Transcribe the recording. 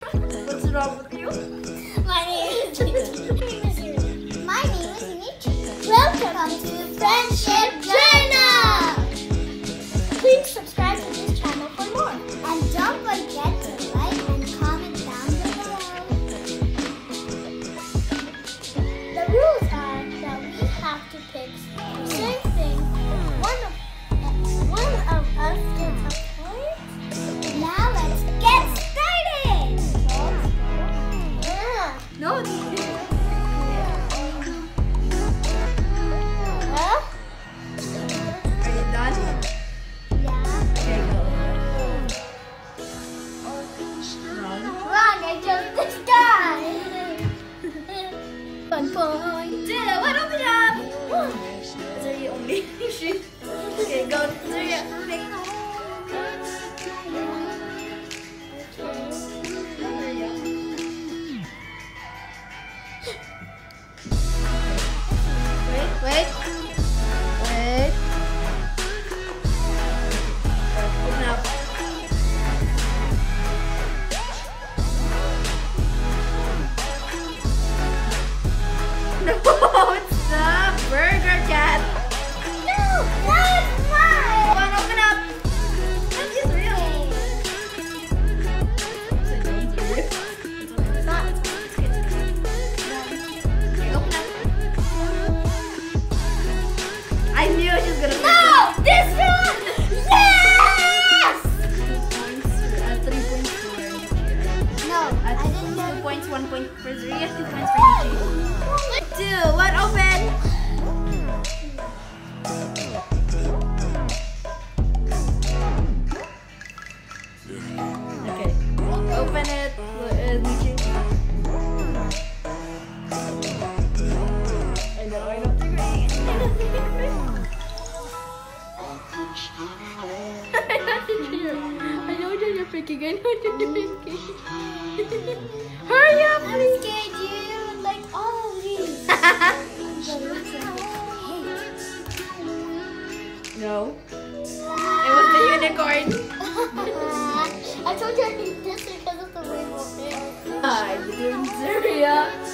What's wrong with you? My name is Nietzsche. Welcome to Friendship Journal! Please subscribe to this channel for more. And don't forget to like and comment down below. The rules are that we have to pick the same thing. One of us gets a point. Now let's get started! No. Huh? Are you done? Yeah. Okay, go. Wrong, I chose this guy. 1 point. 2, what open up? Zuri only. Okay, go. Zuri, pick. Wait. Open up. No, it's the Burger Cat. No, that's mine. Come on, open up. That is real. It's not. Okay, open up. I knew she was gonna pick No, this one. Yes. 3 points for Nietzsche. No, I didn't 2 get points, 1 point for Zuri, 2 points for Nietzsche. 2, 1, open. Okay, open it, Nietzsche. I know. I know that you're picking. I know that you're picking. Hurry up! I'm scared you like all of these. No. It was the unicorn. I told you I hate this because of the rainbow hair. I'm doing Syria.